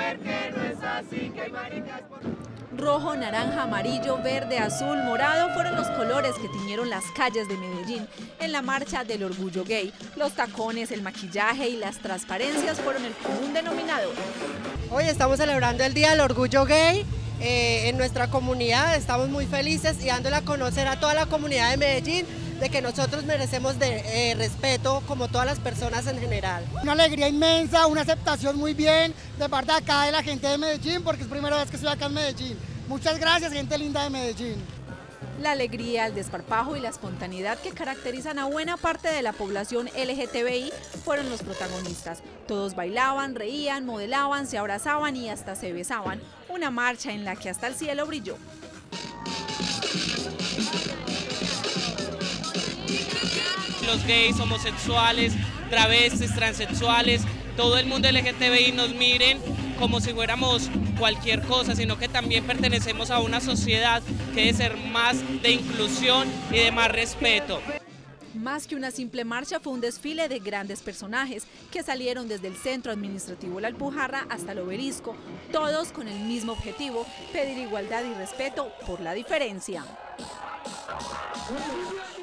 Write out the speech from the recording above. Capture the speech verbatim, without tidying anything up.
ver que no es así, que hay maricas por... Rojo, naranja, amarillo, verde, azul, morado fueron los colores que tiñeron las calles de Medellín en la marcha del orgullo gay. Los tacones, el maquillaje y las transparencias fueron el común denominador. Hoy estamos celebrando el Día del Orgullo Gay eh, en nuestra comunidad, estamos muy felices y dándole a conocer a toda la comunidad de Medellín de que nosotros merecemos de eh, respeto como todas las personas en general. Una alegría inmensa, una aceptación muy bien de parte de acá de la gente de Medellín, porque es primera vez que estoy acá en Medellín. Muchas gracias, gente linda de Medellín. La alegría, el desparpajo y la espontaneidad que caracterizan a buena parte de la población L G T B I fueron los protagonistas. Todos bailaban, reían, modelaban, se abrazaban y hasta se besaban. Una marcha en la que hasta el cielo brilló. Los gays, homosexuales, travestis, transexuales, todo el mundo L G T B I nos miren como si fuéramos cualquier cosa, sino que también pertenecemos a una sociedad que debe ser más de inclusión y de más respeto. Más que una simple marcha, fue un desfile de grandes personajes que salieron desde el centro administrativo La Alpujarra hasta el Obelisco, todos con el mismo objetivo: pedir igualdad y respeto por la diferencia.